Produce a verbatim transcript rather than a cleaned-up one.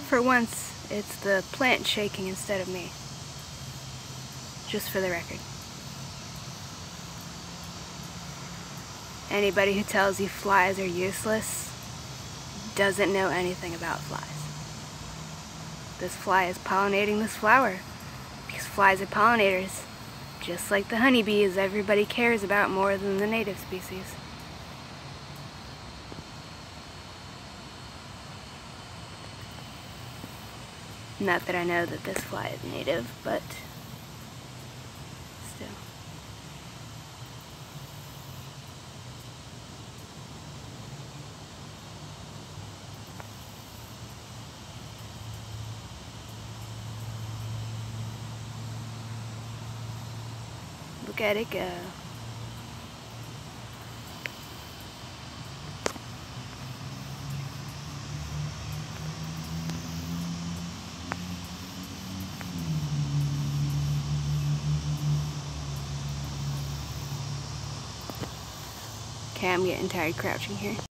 For once, it's the plant shaking instead of me. Just for the record. Anybody who tells you flies are useless doesn't know anything about flies. This fly is pollinating this flower because flies are pollinators, just like the honeybees everybody cares about more than the native species. Not that I know that this fly is native, but still. Look at it go. Okay, I'm getting tired crouching here.